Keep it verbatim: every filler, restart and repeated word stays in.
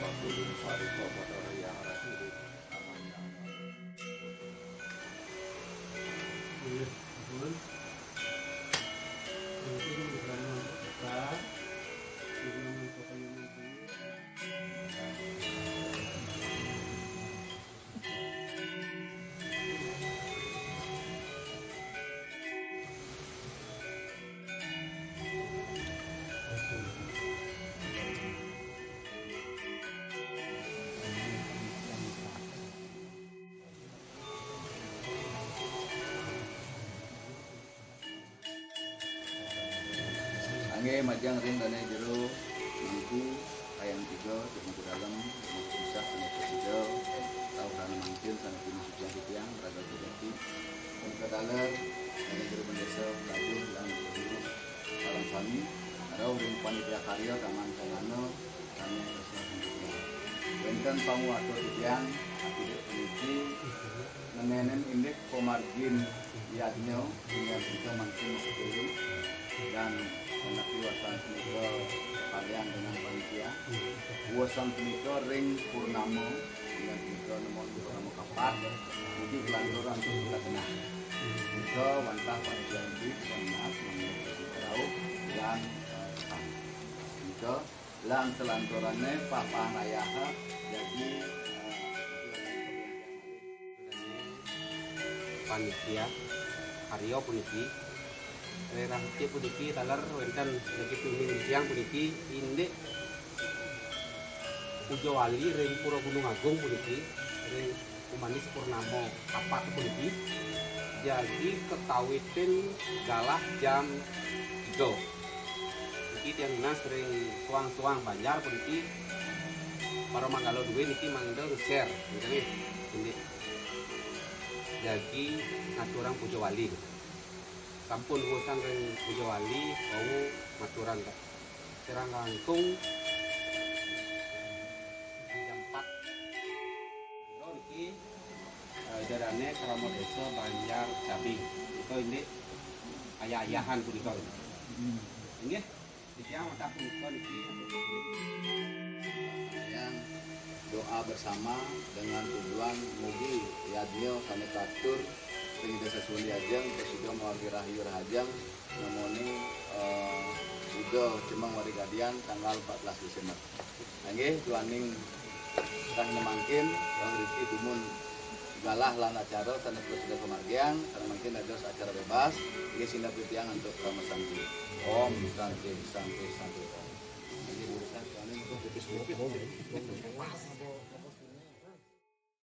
Pagulong sari ko padaraya rasuli amanda. Iya, betul. Mungkin karena kita dengan pokoknya itu. Angge majang ring dana jero mangku ayam tiga cuma ke dalam cuma susah sama ke tiga tahu karena mangkin sama kini sudah tiang raga terjadi ke dalam dana jero bendesa laju dan jero salam sami ada ring panitia karya taman kayano kami resmi sendiri benten pangu atau tiang tidak peniti nemenen indek komargin yadnya hingga kita mangkin masuk dan anak wasan punika kalian dengan panitia wasan punika ring purnama dengan punika nomor purnama kapat jadi kelanjuran untuk kita kenal punika wantah panitia ini wanas mengenai tahu dan punika lang selanturannya papa rayaha jadi panitia karya puniki Rahti puniki talar wenten lagi pimpin siang puniki indek Pujo Wali ring Pura Gunung Agung puniki ring Kumanis Purnamo apa puniki jadi ketawitin galah jam tiga niki tiang dinas ring suang-suang Banjar puniki para manggalo duwe niki manggil share gitu indek jadi ngaturang Pujo Wali sampun urusan ring Pujo Wali mau maturan tak serang langkung jam empat niki darane Krama Desa Banjar Cabi itu ini ayah-ayahan punika nggih ditiang mata punika niki yang doa bersama dengan tujuan mugi yadnya kami katur ring desa Suli Ajeng sudah mewakili rahayu rahajang namanya udah cuma wari gadian tanggal empat belas Desember nggih tuaning kang nemangkin yang riki tumun galah lan acara tanah sudah kemargian karena mungkin ada acara bebas nggih sinda pitiang untuk Rama Santi Om Santi Santi Santi Om nggih urusan tuaning untuk pipis-pipis